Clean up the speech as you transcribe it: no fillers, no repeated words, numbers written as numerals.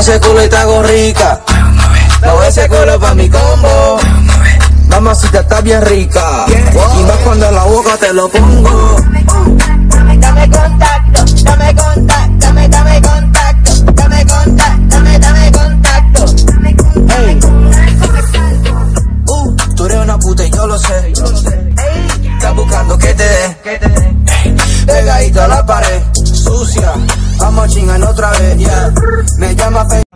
ese culo y te hago rica. Mueve ese culo pa' mi combo. Mamacita está bien rica. Y más cuando en la boca te lo pongo. Dame contacto, dame contacto, dame contacto, dame contacto, dame contacto. Hey. Tú eres una puta y yo lo sé. Estás buscando que te dé. Pegadito a la pared, sucia. Vamos a chingar otra vez, yeah. Me llama